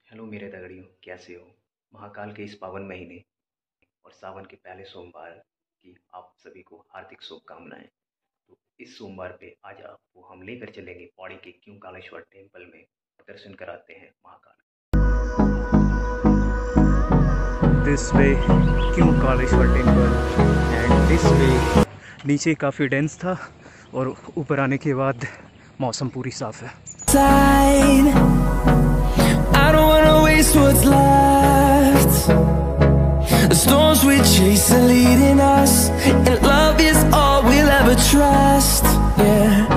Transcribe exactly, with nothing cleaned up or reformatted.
Hello मेरे दगड़ियों, कैसे हो। महाकाल के इस पावन महीने और सावन के पहले सोमवार की आप सभी को हार्दिक शुभकामनाएं। तो इस सोमवार पे आज आपको हम लेकर चलेंगे पौड़ी के क्यों कालेश्वर टेम्पल में, दर्शन कराते हैं महाकाल। दिस वे क्यों Kaleshwar temple and this way. नीचे काफ़ी डेंस था और ऊपर आने के बाद मौसम पूरी साफ है। I don't wanna waste what's left. The storms we chase are leading us, and love is all we'll ever trust. Yeah.